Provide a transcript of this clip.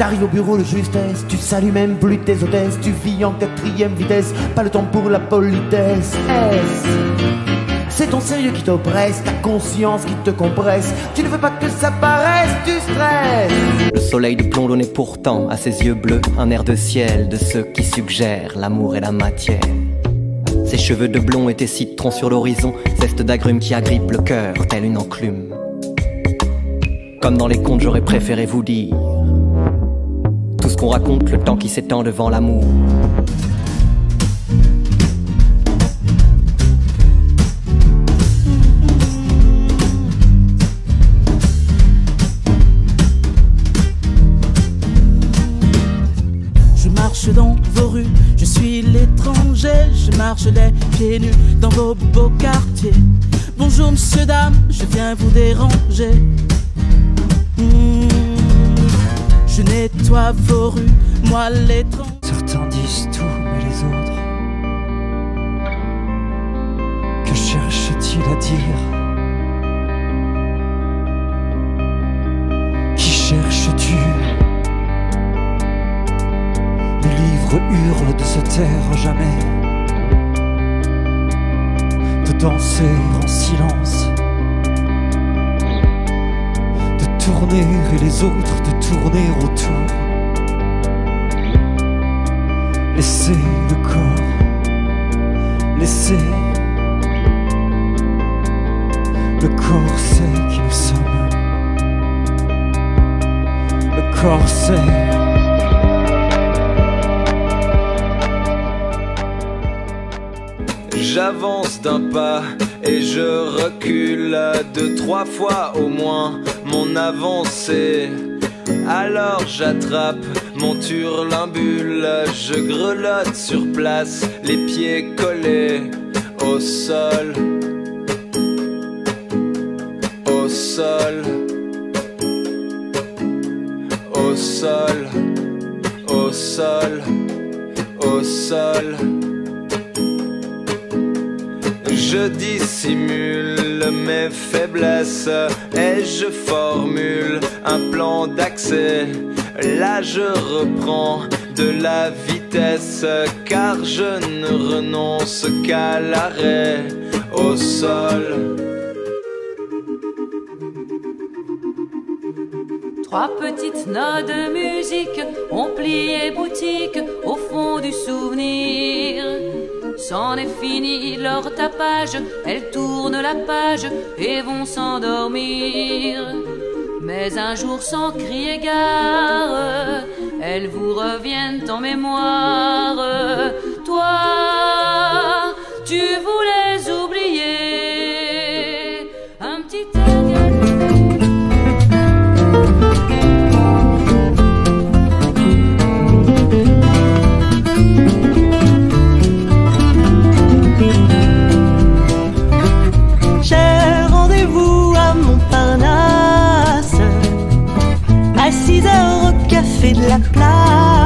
T'arrives au bureau de justesse, tu salues même plus tes hôtesses, tu vis en 4e vitesse, pas le temps pour la politesse. C'est ton sérieux qui t'oppresse, ta conscience qui te compresse, tu ne veux pas que ça paraisse, tu stresses. Le soleil de plomb donnait pourtant à ses yeux bleus un air de ciel de ceux qui suggèrent l'amour et la matière. Ses cheveux de blond étaient citrons sur l'horizon, zeste d'agrumes qui agrippe le cœur tel une enclume. Comme dans les contes, j'aurais préféré vous dire tout ce qu'on raconte, le temps qui s'étend devant l'amour. Je marche dans vos rues, je suis l'étranger, je marche les pieds nus dans vos beaux quartiers. Bonjour monsieur, dame, je viens vous déranger. Je nettoie vos rues, moi l'étranger. Certains disent tout, mais les autres, que cherche-t-il à dire? Qui cherches-tu? Les livres hurlent de se taire jamais, de danser en silence, de tourner et les autres de tourner autour. Laissez le corps, laissez le corps sait qui nous sommes. Le corps sait. J'avance d'un pas et je recule 2-3 fois au moins mon avancée. Alors j'attrape mon turlumbule, je grelotte sur place, les pieds collés au sol, au sol, au sol, au sol, au sol. Je dissimule mes faiblesses et je formule un plan d'accès. Là je reprends de la vitesse car je ne renonce qu'à l'arrêt au sol. Trois petites notes de musique ont plié boutique au fond du souvenir. C'en est fini leur tapage, elles tournent la page et vont s'endormir. Mais un jour sans crier gare, elles vous reviennent en mémoire. Toi, tu voulais oublier un petit à 6 heures au café de la place.